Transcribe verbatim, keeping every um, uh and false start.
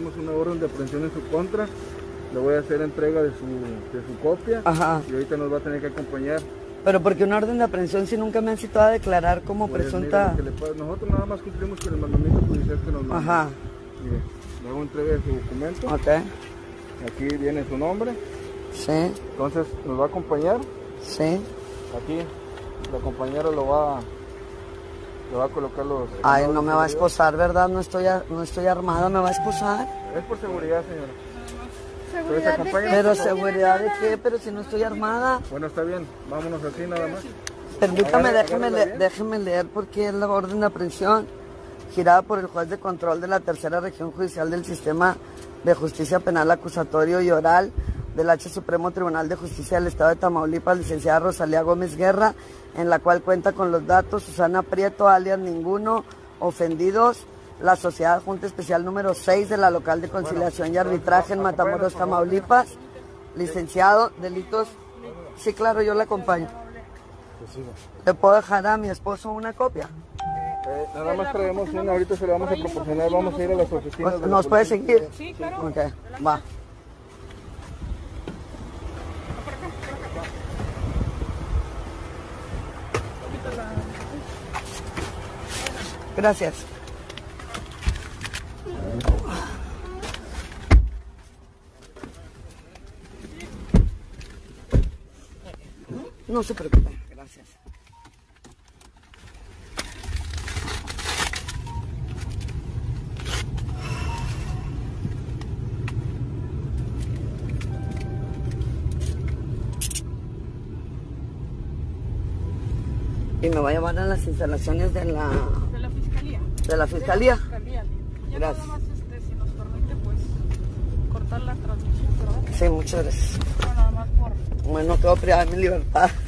tenemos una orden de aprehensión en su contra. Le voy a hacer entrega de su, de su copia. Ajá. Y ahorita nos va a tener que acompañar. Pero porque una orden de aprehensión si nunca me han citado a declarar como Pues, presunta... mire, le, nosotros nada más cumplimos con el mandamiento judicial que nos manda. Ajá. Mire, le hago entrega de su documento. Ok. Aquí viene su nombre. Sí. Entonces nos va a acompañar. Sí. Aquí la compañera lo va, le va a colocar los... Ay, no me va a esposar, ¿verdad? No estoy, a, no estoy armada, ¿me va a esposar? Es por seguridad, señora. ¿Seguridad de qué? Pero seguridad de qué, pero si no estoy armada. Bueno, está bien, vámonos así nada más. Permítame, Agarra- déjeme, agárrala le, bien. déjeme leer porque es la orden de aprehensión girada por el juez de control de la tercera región judicial del sistema de justicia penal acusatorio y oral del H Supremo Tribunal de Justicia del Estado de Tamaulipas, licenciada Rosalía Gómez Guerra, en la cual cuenta con los datos Susana Prieto, alias Ninguno, ofendidos, la Sociedad Junta Especial número seis de la Local de Conciliación y Arbitraje en Matamoros, Tamaulipas, licenciado, delitos, sí, claro, yo le acompaño. ¿Le puedo dejar a mi esposo una copia? Eh, nada más traemos una, ahorita se la vamos a proporcionar, vamos a ir a las oficinas. de la ¿Nos puede policía. seguir? Sí, claro. Ok, va. Gracias. No se preocupe, gracias. Y me va a llevar a las instalaciones de la... De la fiscalía. ¿De la fiscalía? Fiscalía. Ya Gracias. nada más, este, si nos permite, pues, cortar la transmisión, ¿verdad? Sí, muchas gracias. Bueno, nada más por... Bueno, quedo privada de mi libertad.